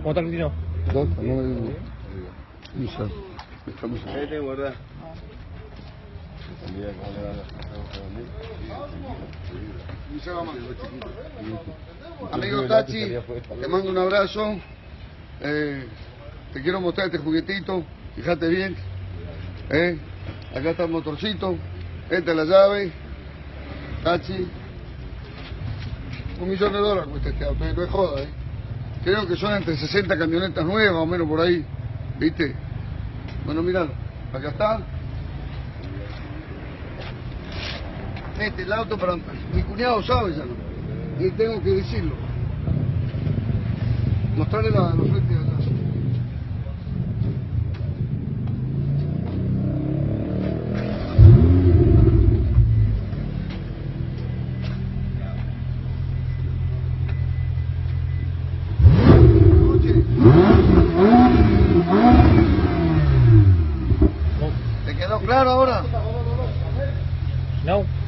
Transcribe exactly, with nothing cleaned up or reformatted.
¿Cómo está, Cristino? Dos, no digo. Isa. Estamos Ahí te guarda. Amigo Tachi, te mando un abrazo. Eh, te quiero mostrar este juguetito. Fíjate bien. Eh, acá está el motorcito. Esta es la llave. Tachi. Un millón de dólares cuesta este auto. No es joda, eh. Creo que son entre sesenta camionetas nuevas, más o menos por ahí. ¿Viste? Bueno, mirá, acá está. Este, el auto para... Mi cuñado sabe ya, ¿no? Y tengo que decirlo. Mostrarle la, los frentes de atrás. ¿Te quedó claro ahora? No.